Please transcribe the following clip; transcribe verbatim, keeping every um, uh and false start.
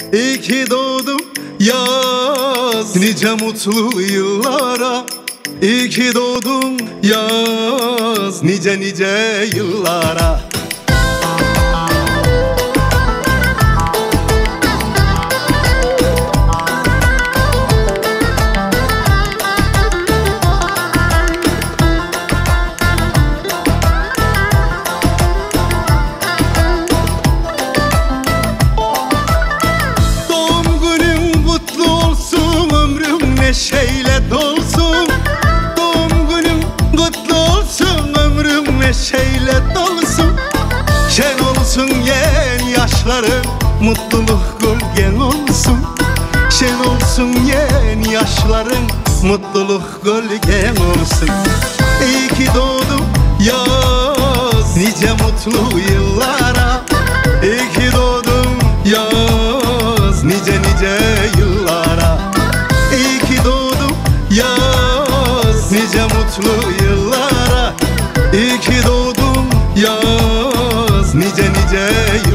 İyi ki doğdum yaz, nice mutlu yıllara. İyi ki doğdum yaz, nice nice yıllara. Neşeyle dolsun, doğum günüm kutlu olsun, ömrüm neşeyle dolsun. Şen olsun yeni yaşların, mutluluk gölgen olsun. Şen olsun yeni yaşların, mutluluk gölgen olsun. İyi ki doğdum yaz, nice mutlu yıllara. İyi ki doğdum yaz, nice nice yıllara. İyi ki doğdum yaz, nice mutlu yıllara. İyi ki doğdum yaz, nice nice yıllara.